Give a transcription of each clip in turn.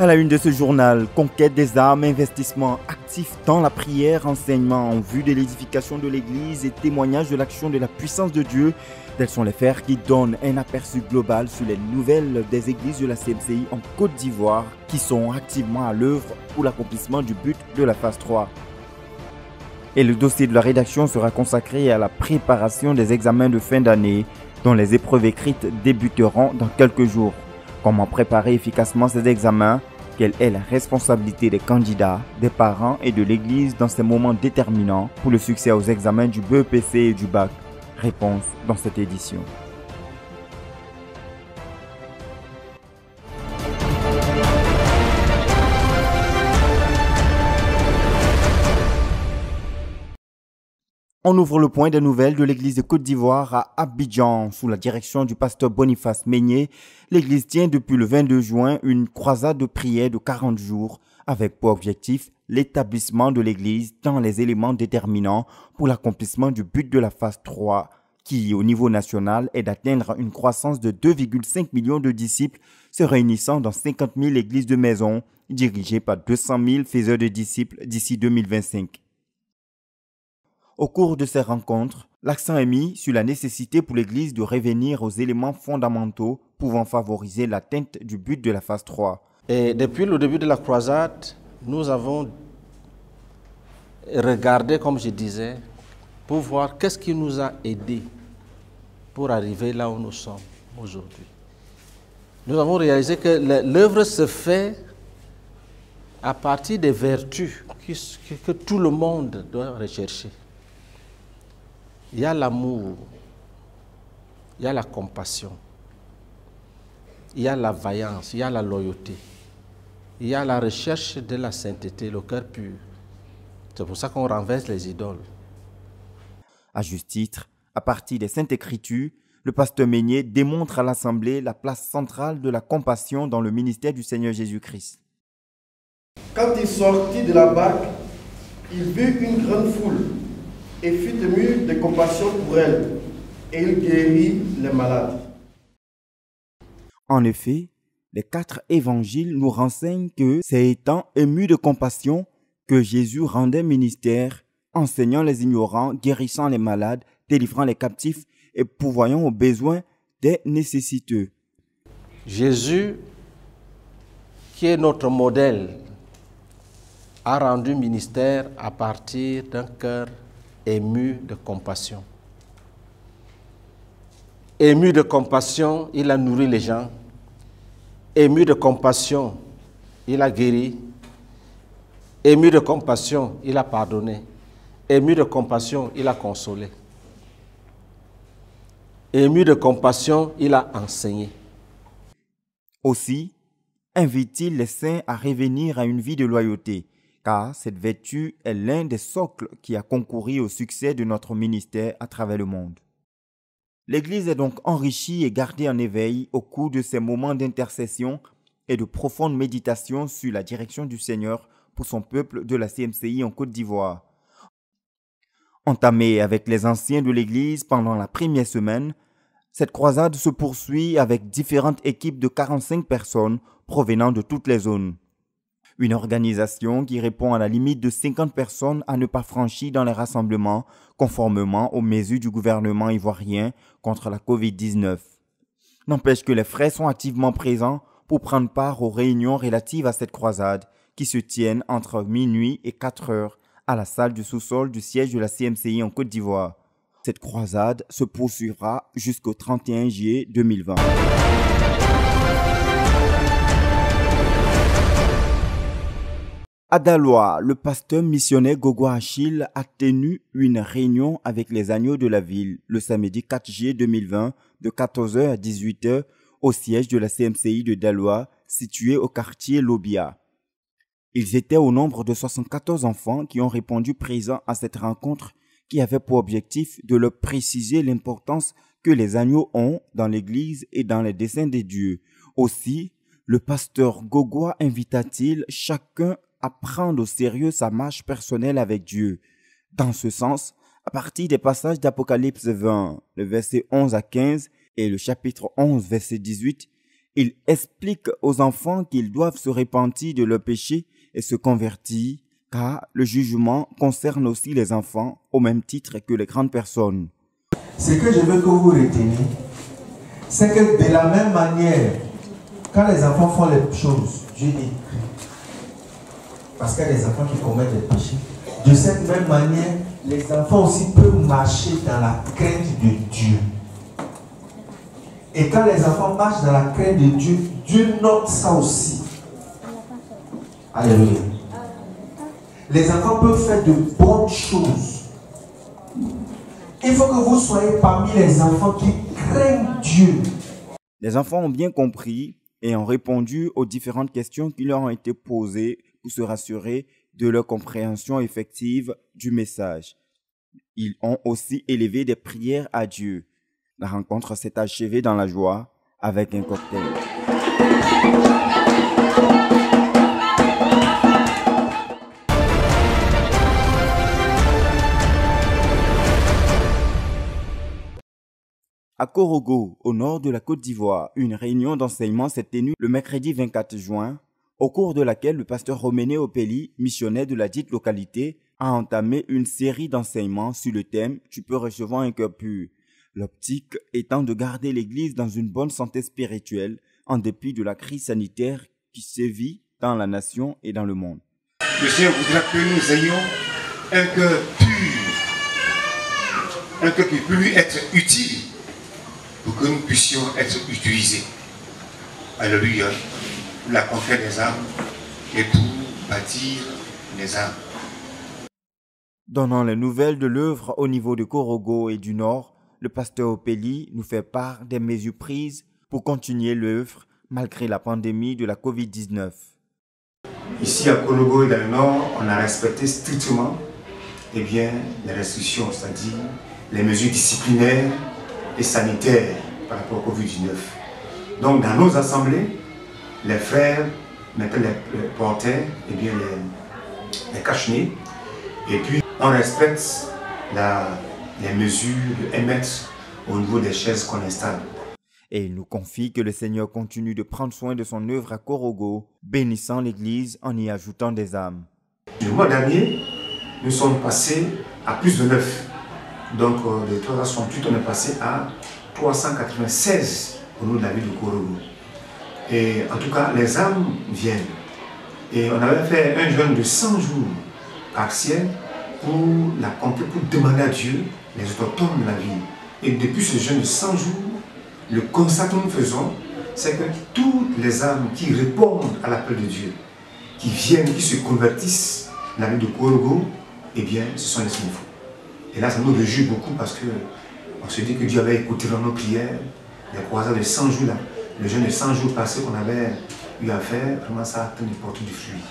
À la une de ce journal, conquête des âmes, investissement actif dans la prière, enseignement en vue de l'édification de l'Église et témoignage de l'action de la puissance de Dieu. Tels sont les faits qui donnent un aperçu global sur les nouvelles des églises de la CMCI en Côte d'Ivoire qui sont activement à l'œuvre pour l'accomplissement du but de la phase 3. Et le dossier de la rédaction sera consacré à la préparation des examens de fin d'année dont les épreuves écrites débuteront dans quelques jours. Comment préparer efficacement ces examens? Quelle est la responsabilité des candidats, des parents et de l'Église dans ces moments déterminants pour le succès aux examens du BEPC et du bac? Réponse dans cette édition. On ouvre le point des nouvelles de l'église de Côte d'Ivoire à Abidjan. Sous la direction du pasteur Boniface Meignet, l'église tient depuis le 22 juin une croisade de prière de 40 jours avec pour objectif l'établissement de l'église dans les éléments déterminants pour l'accomplissement du but de la phase 3 qui, au niveau national, est d'atteindre une croissance de 2,5 millions de disciples se réunissant dans 50 000 églises de maison dirigées par 200 000 faiseurs de disciples d'ici 2025. Au cours de ces rencontres, l'accent est mis sur la nécessité pour l'Église de revenir aux éléments fondamentaux pouvant favoriser l'atteinte du but de la phase 3. Et depuis le début de la croisade, nous avons regardé, comme je disais, pour voir qu'est-ce qui nous a aidés pour arriver là où nous sommes aujourd'hui. Nous avons réalisé que l'œuvre se fait à partir des vertus que tout le monde doit rechercher. Il y a l'amour, il y a la compassion, il y a la vaillance, il y a la loyauté, il y a la recherche de la sainteté, le cœur pur. C'est pour ça qu'on renverse les idoles. À juste titre, à partir des Saintes Écritures, le pasteur Meignet démontre à l'Assemblée la place centrale de la compassion dans le ministère du Seigneur Jésus-Christ. Quand il sortit de la barque, il vit une grande foule et fut ému de compassion pour elle, et il guérit les malades. En effet, les 4 évangiles nous renseignent que c'est étant ému de compassion que Jésus rendait ministère, enseignant les ignorants, guérissant les malades, délivrant les captifs et pourvoyant aux besoins des nécessiteux. Jésus, qui est notre modèle, a rendu ministère à partir d'un cœur ému de compassion. Ému de compassion, il a nourri les gens. Ému de compassion, il a guéri. Ému de compassion, il a pardonné. Ému de compassion, il a consolé. Ému de compassion, il a enseigné. Aussi, invite-t-il les saints à revenir à une vie de loyauté, car cette vertu est l'un des socles qui a concouru au succès de notre ministère à travers le monde. L'Église est donc enrichie et gardée en éveil au cours de ces moments d'intercession et de profonde méditation sur la direction du Seigneur pour son peuple de la CMCI en Côte d'Ivoire. Entamée avec les anciens de l'Église pendant la première semaine, cette croisade se poursuit avec différentes équipes de 45 personnes provenant de toutes les zones. Une organisation qui répond à la limite de 50 personnes à ne pas franchir dans les rassemblements conformément aux mesures du gouvernement ivoirien contre la COVID-19. N'empêche que les frères sont activement présents pour prendre part aux réunions relatives à cette croisade qui se tiennent entre minuit et 4 heures à la salle du sous-sol du siège de la CMCI en Côte d'Ivoire. Cette croisade se poursuivra jusqu'au 31 juillet 2020. À Daloa, le pasteur missionnaire Gogo Achille a tenu une réunion avec les agneaux de la ville le samedi 4 juillet 2020 de 14h à 18h au siège de la CMCI de Daloa situé au quartier Lobia. Ils étaient au nombre de 74 enfants qui ont répondu présents à cette rencontre qui avait pour objectif de leur préciser l'importance que les agneaux ont dans l'Église et dans les desseins de Dieu. Aussi, le pasteur Gogo invita-t-il chacun à prendre au sérieux sa marche personnelle avec Dieu. Dans ce sens, à partir des passages d'Apocalypse 20, le verset 11 à 15 et le chapitre 11, verset 18, Il explique aux enfants qu'ils doivent se repentir de leurs péchés et se convertir, car le jugement concerne aussi les enfants au même titre que les grandes personnes. Ce que je veux que vous reteniez, c'est que de la même manière, quand les enfants font les choses, Dieu écrit. Parce qu'il y a des enfants qui commettent des péchés. De cette même manière, les enfants aussi peuvent marcher dans la crainte de Dieu. Et quand les enfants marchent dans la crainte de Dieu, Dieu note ça aussi. Alléluia. Les enfants peuvent faire de bonnes choses. Il faut que vous soyez parmi les enfants qui craignent Dieu. Les enfants ont bien compris et ont répondu aux différentes questions qui leur ont été posées pour se rassurer de leur compréhension effective du message. Ils ont aussi élevé des prières à Dieu. La rencontre s'est achevée dans la joie avec un cocktail. À Korogo, au nord de la Côte d'Ivoire, une réunion d'enseignement s'est tenue le mercredi 24 juin, au cours de laquelle le pasteur Roméné Opeli, missionnaire de la dite localité, a entamé une série d'enseignements sur le thème « Tu peux recevoir un cœur pur ». L'optique étant de garder l'Église dans une bonne santé spirituelle en dépit de la crise sanitaire qui sévit dans la nation et dans le monde. Le Seigneur voudra que nous ayons un cœur pur, un cœur qui peut lui être utile pour que nous puissions être utilisés. Alléluia, pour la conquête des âmes et pour bâtir les âmes. Donnant les nouvelles de l'œuvre au niveau de Korogo et du Nord, le pasteur Opeli nous fait part des mesures prises pour continuer l'œuvre malgré la pandémie de la Covid-19. Ici à Korogo et dans le Nord, on a respecté strictement les restrictions, c'est-à-dire les mesures disciplinaires et sanitaires par rapport au Covid-19. Donc dans nos assemblées, les frères mettaient les portaient, les cache-nez, et puis on respecte les mesures de 1 mètre au niveau des chaises qu'on installe. Et il nous confie que le Seigneur continue de prendre soin de son œuvre à Korogo, bénissant l'Église en y ajoutant des âmes. Le mois dernier, nous sommes passés à plus de 9. Donc de 368, on est passé à 396 au niveau de la ville de Korogo. Et en tout cas, les âmes viennent. Et on avait fait un jeûne de 100 jours partiel pour la conquête, pour demander à Dieu les autochtones de la ville. Et depuis ce jeûne de 100 jours, le constat que nous faisons, c'est que toutes les âmes qui répondent à l'appel de Dieu, qui viennent, qui se convertissent dans la ville de Korogo, eh bien, ce sont les Sénéfaux. Et là, ça nous réjouit beaucoup parce qu'on se dit que Dieu avait écouté dans nos prières, les croisades de 100 jours, là, le jeûne de 100 jours passés qu'on avait eu à faire, vraiment ça a atteint de porter du fruit.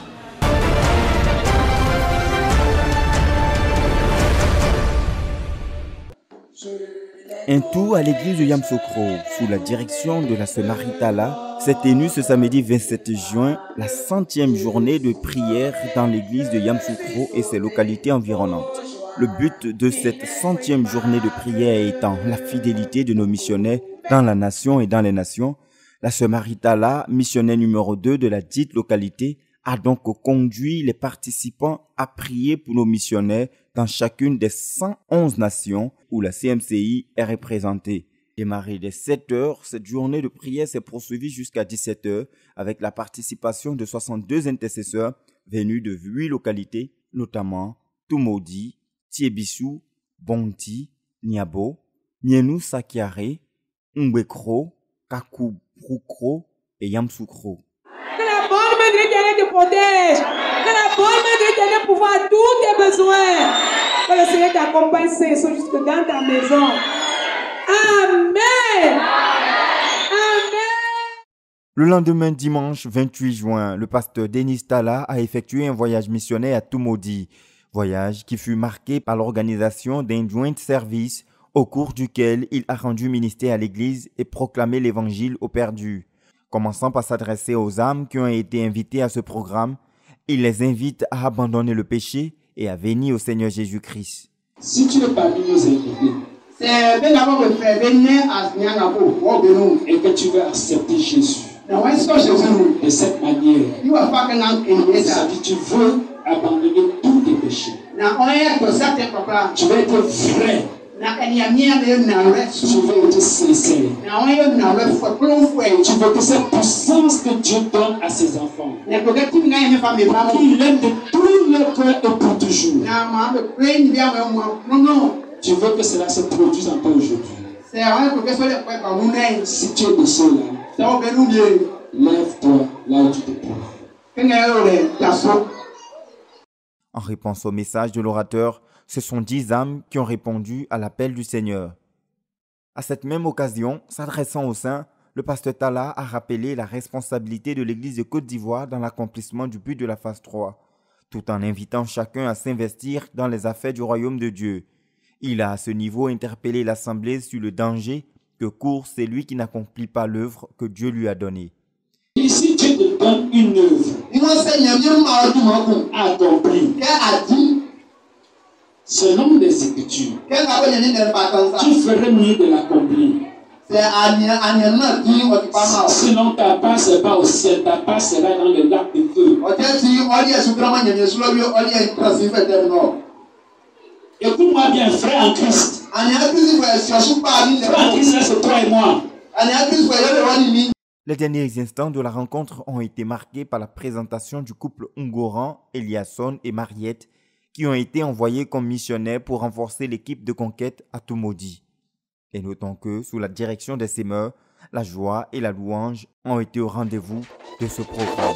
Un tour à l'église de Yamsoukro, sous la direction de la sœur Maritala, s'est tenue ce samedi 27 juin, la 100e journée de prière dans l'église de Yamsoukro et ses localités environnantes. Le but de cette 100e journée de prière étant la fidélité de nos missionnaires dans la nation et dans les nations, la sœur Maritala, missionnaire numéro 2 de la dite localité, a donc conduit les participants à prier pour nos missionnaires dans chacune des 111 nations où la CMCI est représentée. Démarrée dès 7 heures, cette journée de prière s'est poursuivie jusqu'à 17 heures avec la participation de 62 intercesseurs venus de 8 localités, notamment Tumodi, Tiebissou, Bonti, Niabo, Nienou Sakiare, Mbekro, Kakubrukro et Yamsoukro. Que la bonne main de l'Éternel te protège. Que la bonne main de l'Éternel pourvoie tous tes besoins. Que le Seigneur t'accompagne sain et sauf jusque dans ta maison. Amen. Amen. Le lendemain, dimanche 28 juin, le pasteur Denis Tala a effectué un voyage missionnaire à Tumodi. Voyage qui fut marqué par l'organisation d'un joint service au cours duquel il a rendu ministère à l'Église et proclamé l'Évangile aux perdus. Commençant par s'adresser aux âmes qui ont été invitées à ce programme, il les invite à abandonner le péché et à venir au Seigneur Jésus-Christ. Si tu es parmi nos invités, c'est bien d'abord le frère, venez à Nianabo, et que tu veux accepter Jésus. De cette manière, ça dit tu veux abandonner tous tes péchés. Tu vas être vrai. Tu veux être sincère. Tu veux que cette puissance que Dieu donne à ses enfants, qu'il l'aime de tout leur cœur et pour toujours. Tu veux que cela se produise en toi aujourd'hui. Si tu es de ceux-là, lève-toi là où tu te trouves. En réponse au message de l'orateur, ce sont 10 âmes qui ont répondu à l'appel du Seigneur. À cette même occasion, s'adressant aux saints, le pasteur Talla a rappelé la responsabilité de l'Église de Côte d'Ivoire dans l'accomplissement du but de la phase 3, tout en invitant chacun à s'investir dans les affaires du royaume de Dieu. Il a à ce niveau interpellé l'Assemblée sur le danger que court celui qui n'accomplit pas l'œuvre que Dieu lui a donnée. Ici, Dieu te donne une œuvre accomplie. Selon les Écritures, tu ferais mieux de l'accomplir. Sinon, ta part c'est pas au ciel, ta part sera dans le lac de feu. Écoute-moi bien, frère en Christ. Frère en Christ, c'est toi et moi. Les derniers instants de la rencontre ont été marqués par la présentation du couple Ungoran, Eliasson et Mariette, qui ont été envoyés comme missionnaires pour renforcer l'équipe de conquête à Tumodi. Et notons que, sous la direction des sémeurs, la joie et la louange ont été au rendez-vous de ce programme.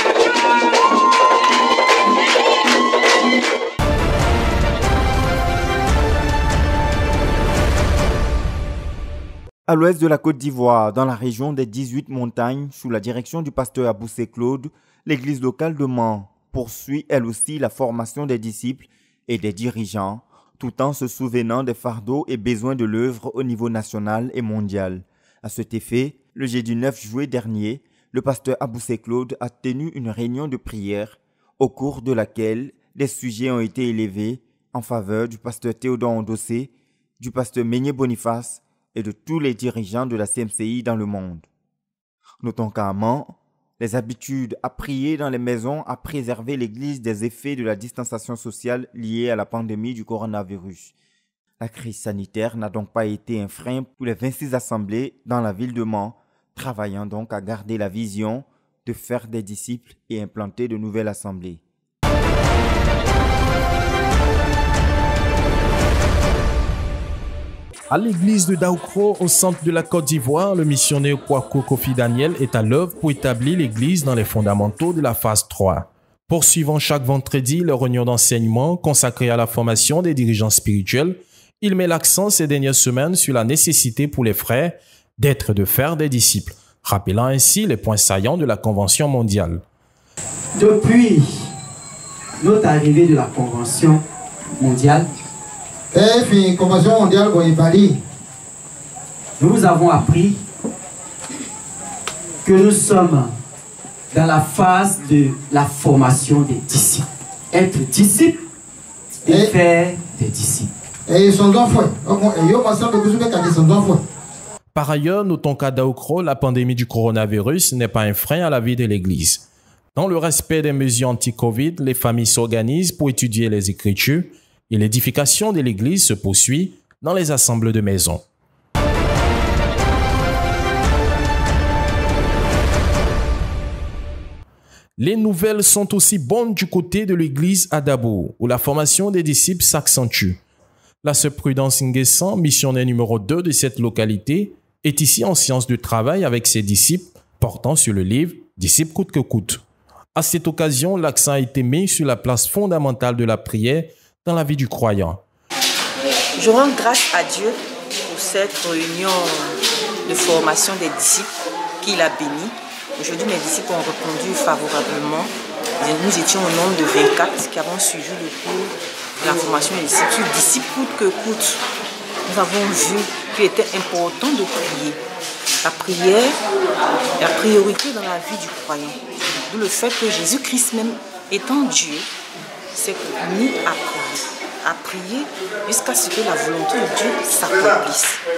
À l'ouest de la Côte d'Ivoire, dans la région des 18 montagnes, sous la direction du pasteur Aboussé Claude, l'église locale de Mans poursuit elle aussi la formation des disciples et des dirigeants, tout en se souvenant des fardeaux et besoins de l'œuvre au niveau national et mondial. À cet effet, le jeudi 9 juillet dernier, le pasteur Aboussé Claude a tenu une réunion de prière, au cours de laquelle des sujets ont été élevés en faveur du pasteur Théodore Ondossé, du pasteur Meigné Boniface et de tous les dirigeants de la CMCI dans le monde. Notons qu'à Mans, les habitudes à prier dans les maisons a préservé l'Église des effets de la distanciation sociale liée à la pandémie du coronavirus. La crise sanitaire n'a donc pas été un frein pour les 26 assemblées dans la ville de Mans, travaillant donc à garder la vision de faire des disciples et implanter de nouvelles assemblées. À l'église de Daoukro, au centre de la Côte d'Ivoire, le missionnaire Kwaku Kofi Daniel est à l'œuvre pour établir l'église dans les fondamentaux de la phase 3. Poursuivant chaque vendredi les réunions d'enseignement consacrées à la formation des dirigeants spirituels, il met l'accent ces dernières semaines sur la nécessité pour les frères d'être et de faire des disciples, rappelant ainsi les points saillants de la Convention mondiale. Depuis notre arrivée de la Convention mondiale, nous avons appris que nous sommes dans la phase de la formation des disciples. Être disciple et faire des disciples. Par ailleurs, notons qu'à Daoukro, la pandémie du coronavirus n'est pas un frein à la vie de l'Église. Dans le respect des mesures anti-Covid, les familles s'organisent pour étudier les Écritures et l'édification de l'Église se poursuit dans les assemblées de maisons. Les nouvelles sont aussi bonnes du côté de l'église à Dabo, où la formation des disciples s'accentue. La sœur Prudence Nguessan, missionnaire numéro 2 de cette localité, est ici en séance de travail avec ses disciples, portant sur le livre « Disciples coûte que coûte ». À cette occasion, l'accent a été mis sur la place fondamentale de la prière dans la vie du croyant. Je rends grâce à Dieu pour cette réunion de formation des disciples qu'il a bénie. Aujourd'hui, mes disciples ont répondu favorablement. Nous étions au nombre de 24 qui avons suivi le cours de la formation des disciples. Disciples coûte que coûte. Nous avons vu qu'il était important de prier. La prière est la priorité dans la vie du croyant. D'où le fait que Jésus-Christ même, étant Dieu, s'est mis à prier jusqu'à ce que la volonté de Dieu s'accomplisse.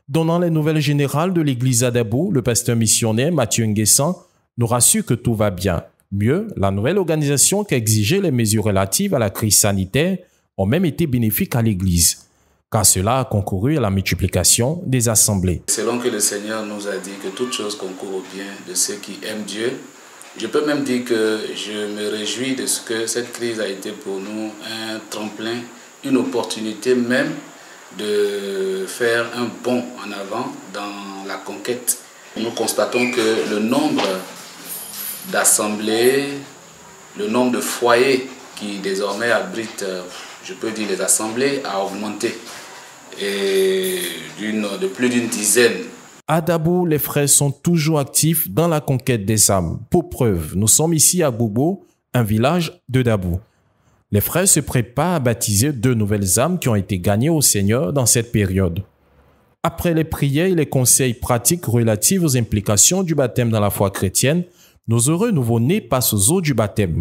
Donnant les nouvelles générales de l'église Adabou, le pasteur missionnaire Mathieu Nguessan nous rassure que tout va bien. Mieux, la nouvelle organisation qui exigeait les mesures relatives à la crise sanitaire ont même été bénéfiques à l'église, car cela a concouru à la multiplication des assemblées. Selon que le Seigneur nous a dit que toute chose concourt au bien de ceux qui aiment Dieu, je peux même dire que je me réjouis de ce que cette crise a été pour nous un tremplin, une opportunité même de faire un bond en avant dans la conquête. Nous constatons que le nombre d'assemblées, le nombre de foyers qui désormais abritent, je peux dire, les assemblées a augmenté et de plus d'une dizaine. À Dabou, les frères sont toujours actifs dans la conquête des âmes. Pour preuve, nous sommes ici à Bobo, un village de Dabou. Les frères se préparent à baptiser 2 nouvelles âmes qui ont été gagnées au Seigneur dans cette période. Après les prières et les conseils pratiques relatifs aux implications du baptême dans la foi chrétienne, nos heureux nouveau-nés passent aux eaux du baptême.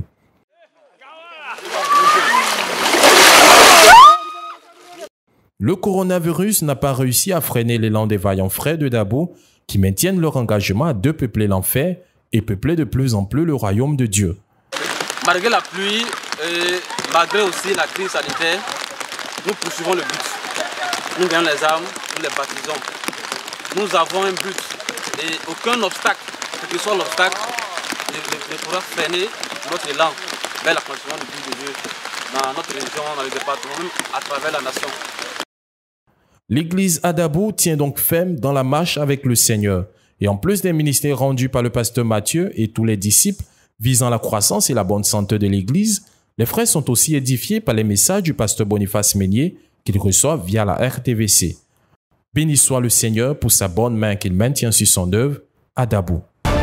Le coronavirus n'a pas réussi à freiner l'élan des vaillants frères de Dabo qui maintiennent leur engagement à de peupler l'enfer et peupler de plus en plus le royaume de Dieu. Malgré la pluie et malgré aussi la crise sanitaire, nous poursuivons le but. Nous gagnons les âmes, nous les baptisons. Nous avons un but et aucun obstacle, quel que soit l'obstacle, ne pourra freiner notre élan vers l'accomplissement du but de Dieu dans notre région, dans le département, même à travers la nation. L'église Adabou tient donc ferme dans la marche avec le Seigneur. Et en plus des ministères rendus par le pasteur Mathieu et tous les disciples visant la croissance et la bonne santé de l'église, les frères sont aussi édifiés par les messages du pasteur Boniface Meigné qu'ils reçoivent via la RTVC. Béni soit le Seigneur pour sa bonne main qu'il maintient sur son œuvre, Adabou.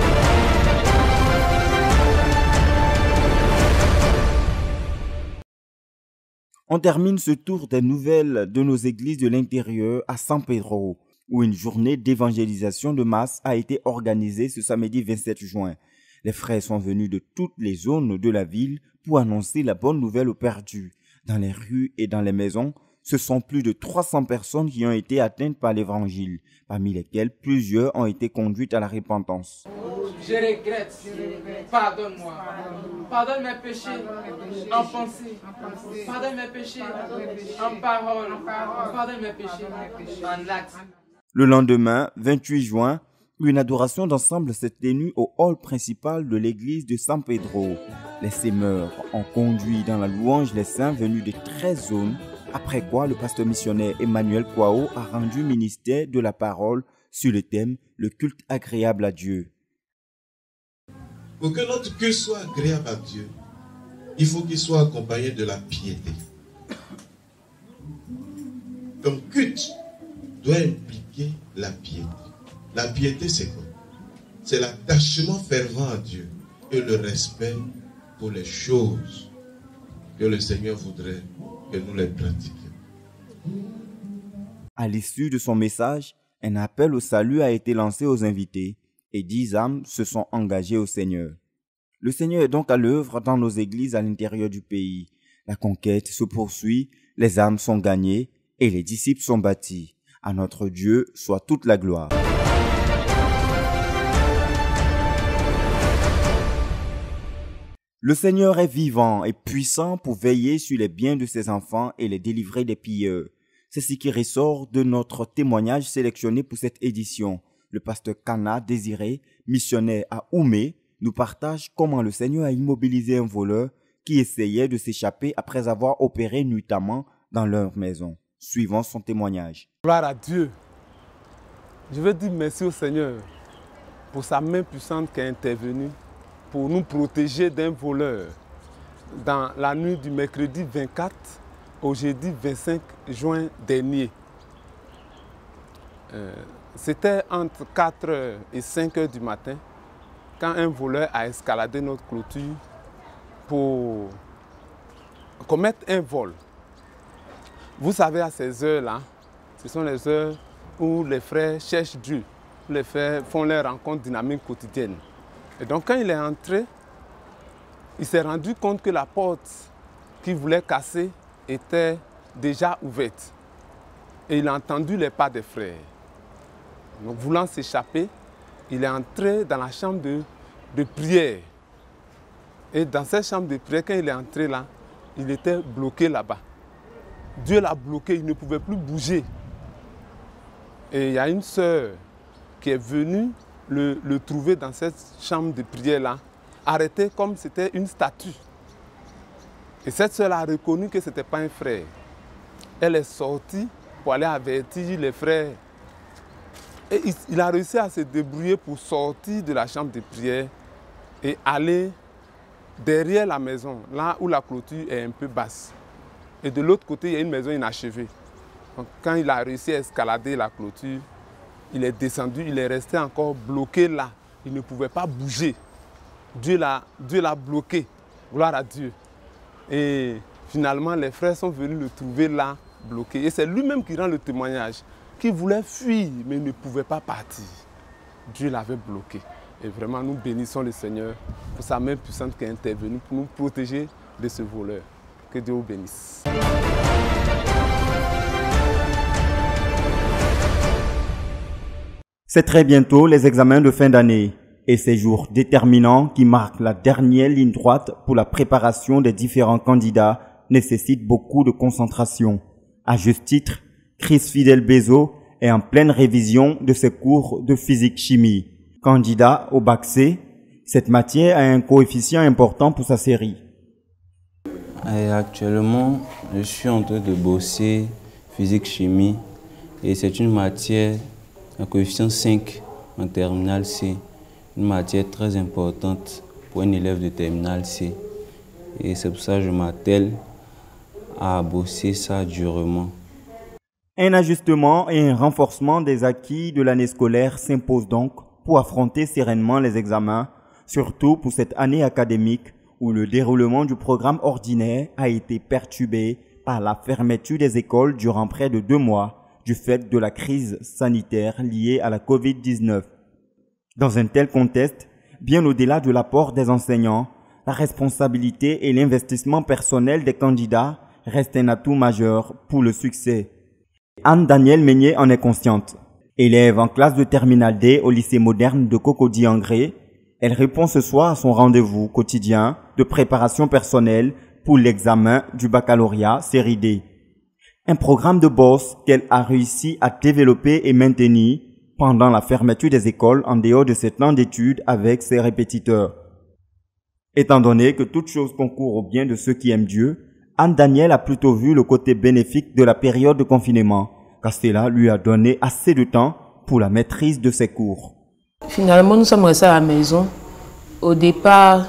On termine ce tour des nouvelles de nos églises de l'intérieur à San Pedro, où une journée d'évangélisation de masse a été organisée ce samedi 27 juin. Les frères sont venus de toutes les zones de la ville pour annoncer la bonne nouvelle aux perdus. Dans les rues et dans les maisons, ce sont plus de 300 personnes qui ont été atteintes par l'évangile, parmi lesquelles plusieurs ont été conduites à la repentance. Je regrette, pardonne-moi, pardonne mes péchés en pensée, pardonne mes péchés en parole, pardonne mes péchés en acte. Le lendemain, 28 juin, une adoration d'ensemble s'est tenue au hall principal de l'église de San Pedro. Les semeurs ont conduit dans la louange les saints venus de 13 zones, après quoi le pasteur missionnaire Emmanuel Kwao a rendu ministère de la parole sur le thème « Le culte agréable à Dieu ». Pour que notre culte soit agréable à Dieu, il faut qu'il soit accompagné de la piété. Ton culte doit impliquer la piété. La piété, c'est quoi? C'est l'attachement fervent à Dieu et le respect pour les choses que le Seigneur voudrait que nous les pratiquions. À l'issue de son message, un appel au salut a été lancé aux invités et 10 âmes se sont engagées au Seigneur. Le Seigneur est donc à l'œuvre dans nos églises à l'intérieur du pays. La conquête se poursuit, les âmes sont gagnées et les disciples sont bâtis. À notre Dieu soit toute la gloire. Le Seigneur est vivant et puissant pour veiller sur les biens de ses enfants et les délivrer des pilleurs. C'est ce qui ressort de notre témoignage sélectionné pour cette édition. Le pasteur Kana Désiré, missionnaire à Oumé, nous partage comment le Seigneur a immobilisé un voleur qui essayait de s'échapper après avoir opéré nuitamment dans leur maison. Suivant son témoignage. Gloire à Dieu. Je veux dire merci au Seigneur pour sa main puissante qui est intervenue pour nous protéger d'un voleur dans la nuit du mercredi 24 au jeudi 25 juin dernier. C'était entre 4h et 5h du matin quand un voleur a escaladé notre clôture pour commettre un vol. Vous savez, à ces heures-là, ce sont les heures où les frères cherchent Dieu, où les frères font leur rencontre dynamique quotidienne. Et donc quand il est entré, il s'est rendu compte que la porte qu'il voulait casser était déjà ouverte. Et il a entendu les pas des frères. Donc, voulant s'échapper, il est entré dans la chambre de prière. Et dans cette chambre de prière, quand il est entré là, il était bloqué là-bas. Dieu l'a bloqué, il ne pouvait plus bouger. Et il y a une sœur qui est venue le trouver dans cette chambre de prière-là, arrêté comme c'était une statue. Et cette sœur a reconnu que ce n'était pas un frère. Elle est sortie pour aller avertir les frères. Et il a réussi à se débrouiller pour sortir de la chambre de prière et aller derrière la maison, là où la clôture est un peu basse. Et de l'autre côté, il y a une maison inachevée. Donc, quand il a réussi à escalader la clôture, il est descendu, il est resté encore bloqué là. Il ne pouvait pas bouger. Dieu l'a bloqué. Gloire à Dieu. Et finalement, les frères sont venus le trouver là, bloqué. Et c'est lui-même qui rend le témoignage, qui voulait fuir, mais ne pouvait pas partir. Dieu l'avait bloqué. Et vraiment, nous bénissons le Seigneur pour sa main puissante qui est intervenue pour nous protéger de ce voleur. Que Dieu vous bénisse. C'est très bientôt les examens de fin d'année et ces jours déterminants qui marquent la dernière ligne droite pour la préparation des différents candidats nécessitent beaucoup de concentration. À juste titre, Chris Fidel Bezo est en pleine révision de ses cours de physique-chimie. Candidat au bac C, cette matière a un coefficient important pour sa série. Et actuellement, je suis en train de bosser physique-chimie et c'est une matière à coefficient 5 en terminale C, une matière très importante pour un élève de terminale C. Et c'est pour ça que je m'attelle à bosser ça durement. Un ajustement et un renforcement des acquis de l'année scolaire s'imposent donc pour affronter sereinement les examens, surtout pour cette année académique où le déroulement du programme ordinaire a été perturbé par la fermeture des écoles durant près de 2 mois du fait de la crise sanitaire liée à la Covid-19. Dans un tel contexte, bien au-delà de l'apport des enseignants, la responsabilité et l'investissement personnel des candidats restent un atout majeur pour le succès. Anne-Danielle Meignet en est consciente. Élève en classe de terminale D au lycée moderne de Cocody-en-Gré, elle répond ce soir à son rendez-vous quotidien de préparation personnelle pour l'examen du baccalauréat série D. Un programme de bourse qu'elle a réussi à développer et maintenir pendant la fermeture des écoles en dehors de ses temps d'études avec ses répétiteurs. Étant donné que toute chose concourt au bien de ceux qui aiment Dieu, Anne-Danielle a plutôt vu le côté bénéfique de la période de confinement, car cela lui a donné assez de temps pour la maîtrise de ses cours. Finalement, nous sommes restés à la maison. Au départ,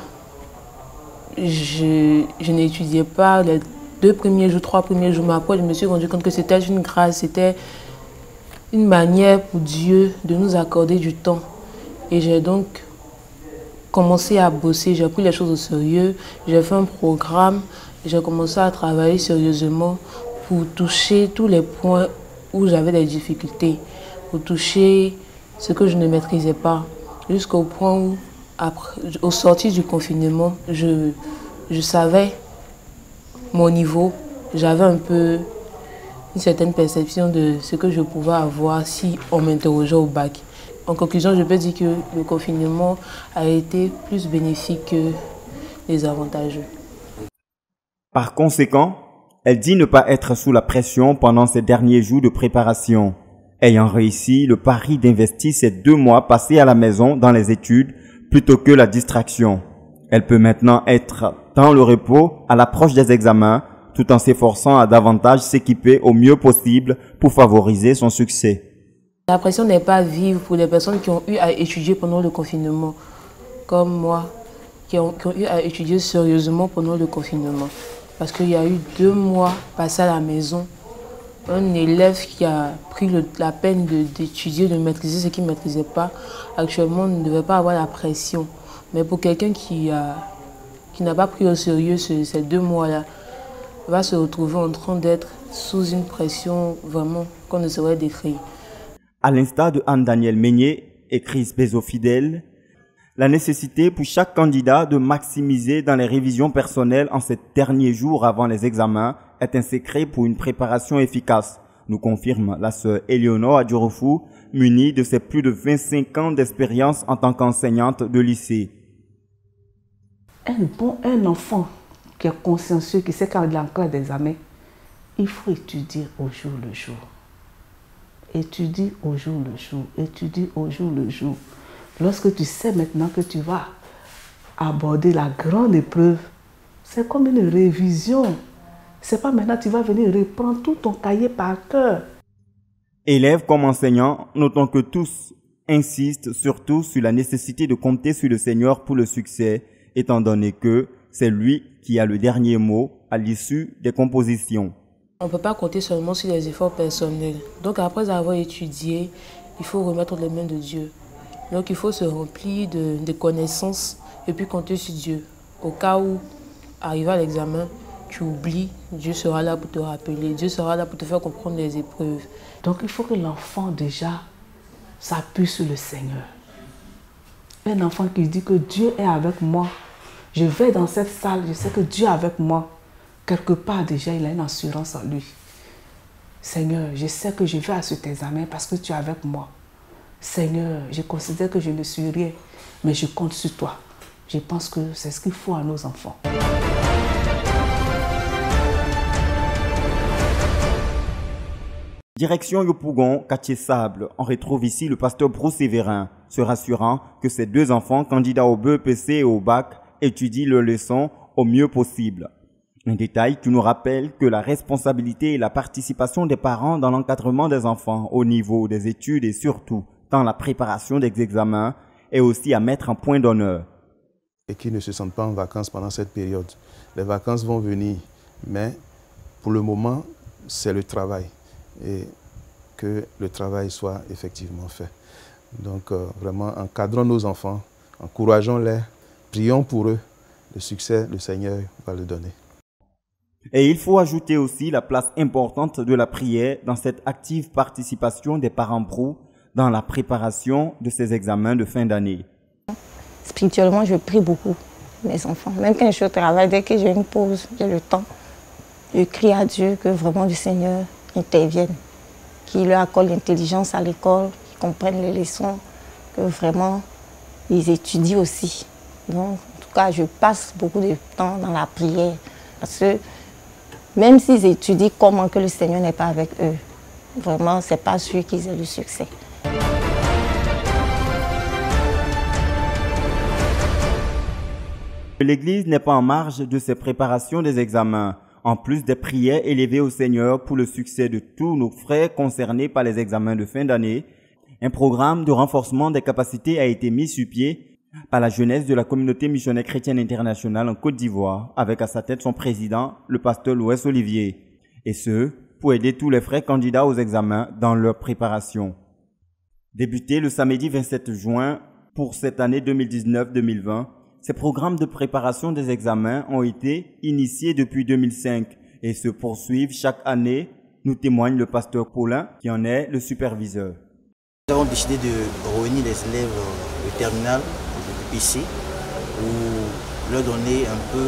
je n'étudiais pas les 2 premiers jours, 3 premiers jours, mais après je me suis rendu compte que c'était une grâce, c'était une manière pour Dieu de nous accorder du temps. Et j'ai donc commencé à bosser, j'ai pris les choses au sérieux, j'ai fait un programme, j'ai commencé à travailler sérieusement pour toucher tous les points où j'avais des difficultés, pour toucher ce que je ne maîtrisais pas, jusqu'au point où, au sortir du confinement, je savais mon niveau, j'avais un peu une certaine perception de ce que je pouvais avoir si on m'interrogeait au bac. En conclusion, je peux dire que le confinement a été plus bénéfique que désavantageux. Par conséquent, elle dit ne pas être sous la pression pendant ces derniers jours de préparation, ayant réussi le pari d'investir ces 2 mois passés à la maison dans les études plutôt que la distraction. Elle peut maintenant être dans le repos à l'approche des examens, tout en s'efforçant à davantage s'équiper au mieux possible pour favoriser son succès. La pression n'est pas vive pour les personnes qui ont eu à étudier pendant le confinement, comme moi, qui ont eu à étudier sérieusement pendant le confinement. Parce qu'il y a eu 2 mois passés à la maison. Un élève qui a pris la peine d'étudier, de maîtriser ce qu'il ne maîtrisait pas, actuellement ne devait pas avoir la pression. Mais pour quelqu'un qui n'a pas pris au sérieux ces 2 mois-là, va se retrouver en train d'être sous une pression vraiment qu'on ne saurait décrire. À l'instar de Anne-Danielle Meignet et Chris Bezo Fidel, la nécessité pour chaque candidat de maximiser dans les révisions personnelles en ces derniers jours avant les examens est un secret pour une préparation efficace, nous confirme la sœur Éléonore Adjorofou, munie de ses plus de 25 ans d'expérience en tant qu'enseignante de lycée. Un enfant qui est consciencieux, qui sait quand il est en classe d'examen, il faut étudier au jour le jour. Étudie au jour le jour, étudie au jour le jour. Lorsque tu sais maintenant que tu vas aborder la grande épreuve, c'est comme une révision. C'est pas maintenant que tu vas venir reprendre tout ton cahier par cœur. Élèves comme enseignants, notons que tous insistent surtout sur la nécessité de compter sur le Seigneur pour le succès, étant donné que c'est lui qui a le dernier mot à l'issue des compositions. On ne peut pas compter seulement sur les efforts personnels. Donc après avoir étudié, il faut remettre les mains de Dieu. Donc il faut se remplir de connaissances et puis compter sur Dieu. Au cas où, arrivé à l'examen, tu oublies, Dieu sera là pour te rappeler. Dieu sera là pour te faire comprendre les épreuves. Donc il faut que l'enfant déjà s'appuie sur le Seigneur. Un enfant qui dit que Dieu est avec moi. Je vais dans cette salle, je sais que Dieu est avec moi. Quelque part déjà, il a une assurance en lui. Seigneur, je sais que je vais à cet examen parce que tu es avec moi. Seigneur, je considère que je ne suis rien, mais je compte sur toi. Je pense que c'est ce qu'il faut à nos enfants. Direction Yopougon, quartier Sable. On retrouve ici le pasteur Bruce Séverin, se rassurant que ses deux enfants, candidats au BEPC et au bac, étudient leurs leçons au mieux possible. Un détail qui nous rappelle que la responsabilité et la participation des parents dans l'encadrement des enfants au niveau des études et surtout dans la préparation des examens est aussi à mettre en point d'honneur. Et qui ne se sentent pas en vacances pendant cette période. Les vacances vont venir, mais pour le moment, c'est le travail. Et que le travail soit effectivement fait. Donc vraiment, encadrons nos enfants, encourageons-les, prions pour eux. Le succès, le Seigneur va le donner. Et il faut ajouter aussi la place importante de la prière dans cette active participation des parents brous dans la préparation de ces examens de fin d'année. Spirituellement, je prie beaucoup, mes enfants. Même quand je suis au travail, dès que j'ai une pause, j'ai le temps, je crie à Dieu que vraiment le Seigneur intervienne, qu'il leur accorde l'intelligence à l'école, qu'ils comprennent les leçons, que vraiment ils étudient aussi. Donc, en tout cas, je passe beaucoup de temps dans la prière parce que même s'ils étudient, comment que le Seigneur n'est pas avec eux, vraiment, ce n'est pas sûr qu'ils aient le succès. L'Église n'est pas en marge de ses préparations des examens. En plus des prières élevées au Seigneur pour le succès de tous nos frères concernés par les examens de fin d'année, un programme de renforcement des capacités a été mis sur pied par la jeunesse de la communauté missionnaire chrétienne internationale en Côte d'Ivoire, avec à sa tête son président, le pasteur Louis Olivier, et ce, pour aider tous les frères candidats aux examens dans leur préparation. Débuté le samedi 27 juin pour cette année 2019-2020, ces programmes de préparation des examens ont été initiés depuis 2005 et se poursuivent chaque année, nous témoigne le pasteur Paulin, qui en est le superviseur. Nous avons décidé de réunir les élèves de terminale ici pour leur donner un peu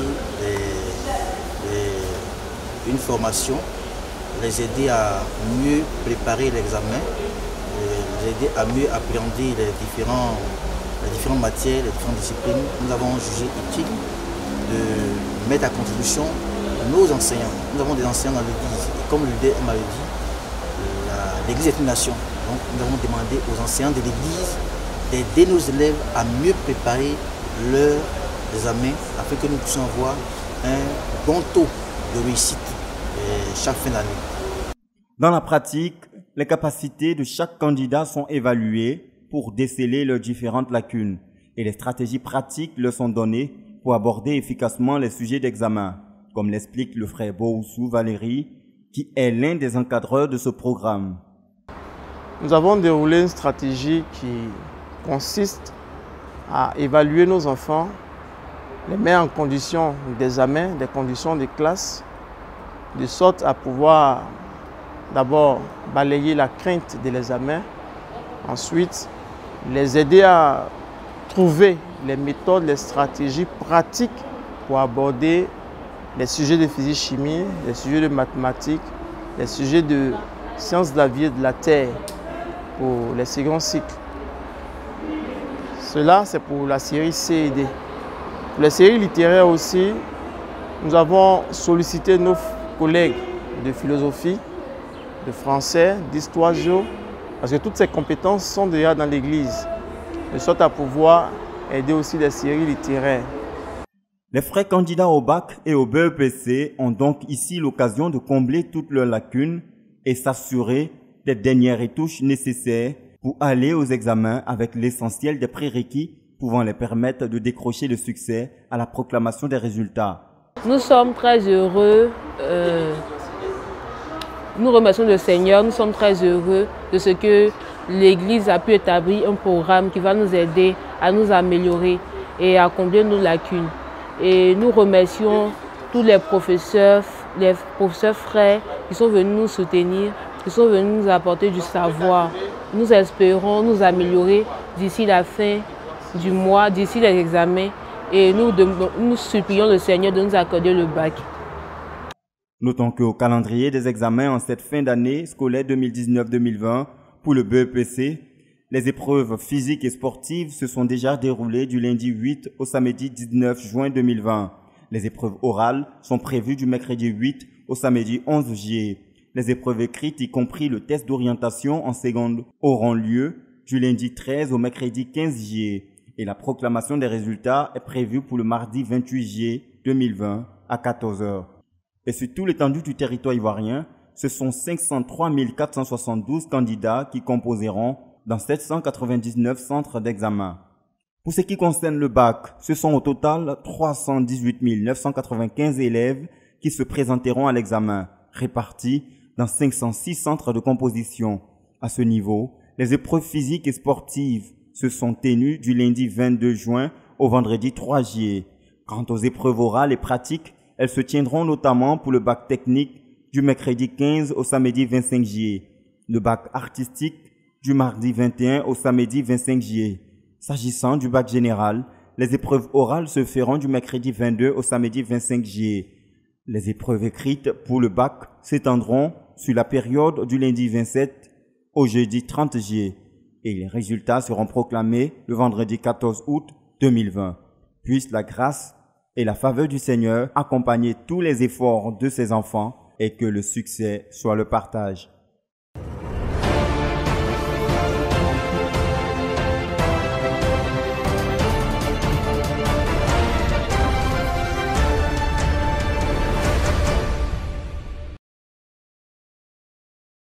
une formation, les aider à mieux préparer l'examen, les aider à mieux appréhender les différentes matières, les différentes disciplines. Nous avons jugé utile de mettre à contribution nos enseignants. Nous avons des enseignants dans l'Église. Et comme le leader m'avait dit, l'Église est une nation. Donc nous avons demandé aux enseignants de l'Église d'aider nos élèves à mieux préparer leurs examens afin que nous puissions avoir un bon taux de réussite chaque fin d'année. Dans la pratique, les capacités de chaque candidat sont évaluées pour déceler leurs différentes lacunes et les stratégies pratiques leur sont données pour aborder efficacement les sujets d'examen, comme l'explique le frère Boussou Valérie, qui est l'un des encadreurs de ce programme. Nous avons déroulé une stratégie qui consiste à évaluer nos enfants, les mettre en conditions d'examen, des conditions de classe, de sorte à pouvoir d'abord balayer la crainte de l'examen, ensuite les aider à trouver les méthodes, les stratégies pratiques pour aborder les sujets de physique-chimie, les sujets de mathématiques, les sujets de sciences de la vie et de la terre. pour les seconds cycles. Cela, c'est pour la série C et D. Pour les séries littéraires aussi, nous avons sollicité nos collègues de philosophie, de français, d'histoire géo, parce que toutes ces compétences sont déjà dans l'Église, de sorte à pouvoir aider aussi les séries littéraires. Les frères candidats au bac et au BEPC ont donc ici l'occasion de combler toutes leurs lacunes et s'assurer des dernières retouches nécessaires pour aller aux examens avec l'essentiel des prérequis pouvant les permettre de décrocher le succès à la proclamation des résultats. Nous sommes très heureux, nous remercions le Seigneur, nous sommes très heureux de ce que l'Église a pu établir un programme qui va nous aider à nous améliorer et à combler nos lacunes. Et nous remercions tous les professeurs frères qui sont venus nous soutenir, qui sont venus nous apporter du savoir. Nous espérons nous améliorer d'ici la fin du mois, d'ici les examens, et nous supplions le Seigneur de nous accorder le bac. Notons qu'au calendrier des examens en cette fin d'année scolaire 2019-2020 pour le BEPC, les épreuves physiques et sportives se sont déjà déroulées du lundi 8 au samedi 19 juin 2020. Les épreuves orales sont prévues du mercredi 8 au samedi 11 juillet. Les épreuves écrites, y compris le test d'orientation en seconde, auront lieu du lundi 13 au mercredi 15 juillet. Et la proclamation des résultats est prévue pour le mardi 28 juillet 2020 à 14 h. Et sur tout l'étendue du territoire ivoirien, ce sont 503 472 candidats qui composeront dans 799 centres d'examen. Pour ce qui concerne le bac, ce sont au total 318 995 élèves qui se présenteront à l'examen, répartis dans 506 centres de composition. À ce niveau, les épreuves physiques et sportives se sont tenues du lundi 22 juin au vendredi 3 juillet. Quant aux épreuves orales et pratiques, elles se tiendront notamment pour le bac technique du mercredi 15 au samedi 25 juillet, le bac artistique du mardi 21 au samedi 25 juillet. S'agissant du bac général, les épreuves orales se feront du mercredi 22 au samedi 25 juillet. Les épreuves écrites pour le bac s'étendront sur la période du lundi 27 au jeudi 30 juillet et les résultats seront proclamés le vendredi 14 août 2020. Puisse la grâce et la faveur du Seigneur accompagner tous les efforts de ses enfants et que le succès soit le partage.